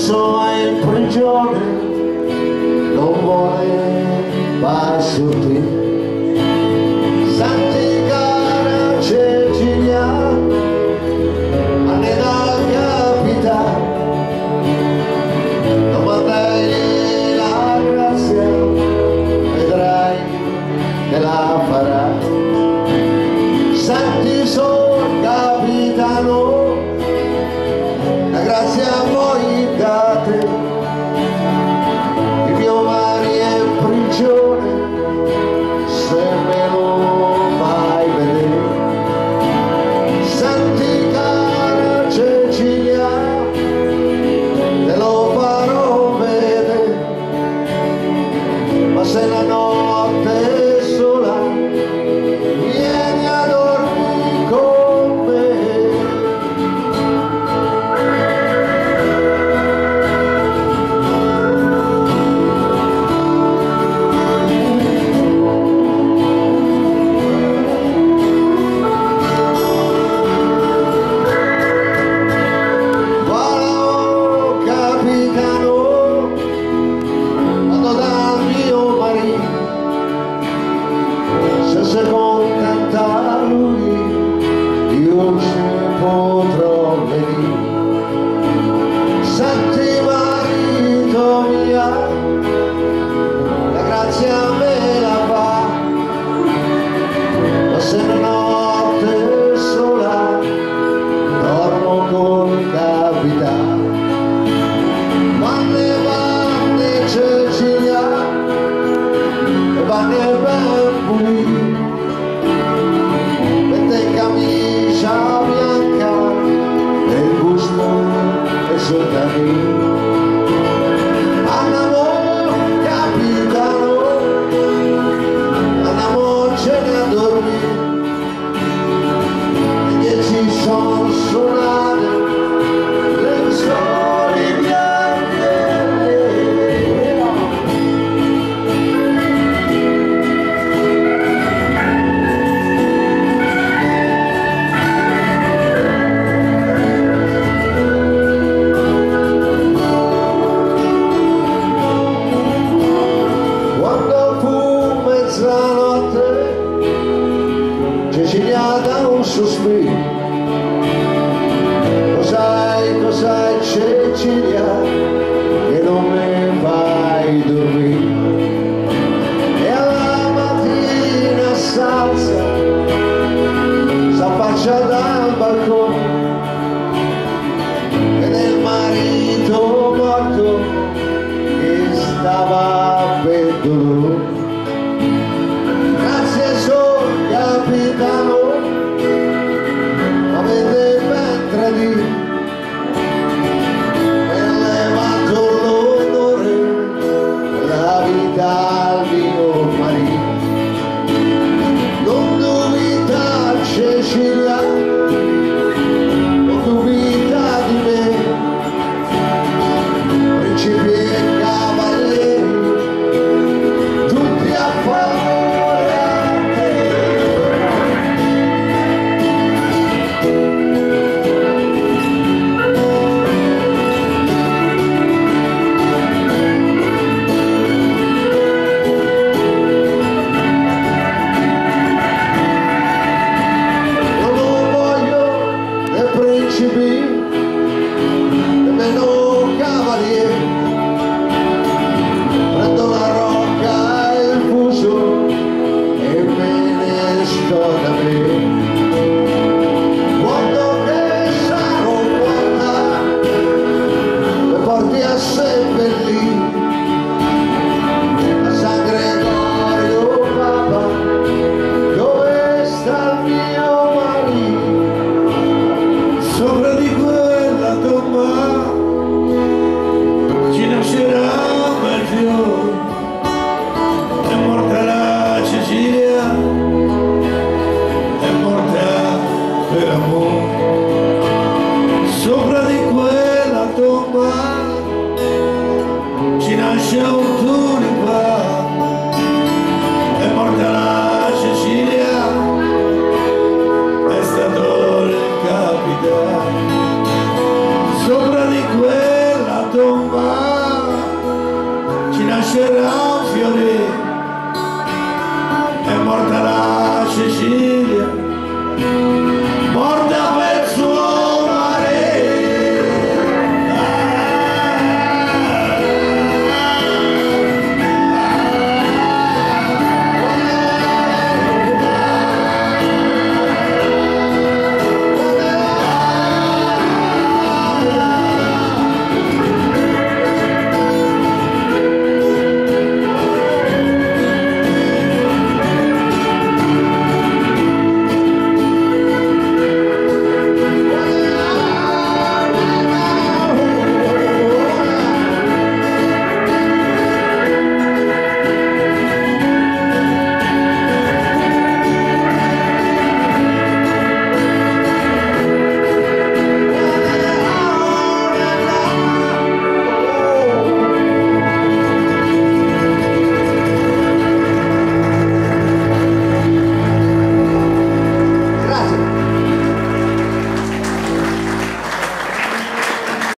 adesso è in prigione, non vuole passaporto. Santi cara Cecilia, nella capitale, domandai la grazia, vedrai che la farà. Santi son capitano, la grazia a voi date, il mio mare è in prigione, se me lo fai vedere. Santi cara Cecilia, te lo farò vedere, ma se la notte è sola, vieni a dormire con me. Se contenta lui, io ci potrò venire. Senti marito mia, la grazia me la fa, ma se la notte è sola, dormo col capitano. Vanne Cecilia, e vanne ben pulito, camicia bianca e il gusto è soltanto. Andiamo capitano, andiamocene a dormire, e 10 sono suonate le sole bianche. Mezzanotte Cecilia dà un sospiro. Cos'hai Cecilia che non mi fai dormire? E alla mattina s'alza, s'affaccia dal balcone, vede il marito morto che stava per dolore. Capitano, avete ben tradito, e levato l'onore, la vita al mio marito. Non dubita Cecilia, non dubita di me, principi e cavalieri, tutti a favore. Nemmeno cavalieri, prendo la rocca e il fuso e me ne sto da me. Quando che sarò morta, le porti a seppellire a San Gregorio Papa, dove sta il mio marito. Sopra di quella tomba ci nascerà un bel fiore, è morta la Cecilia, è morta per amore. Sopra di quella tomba ci nasce un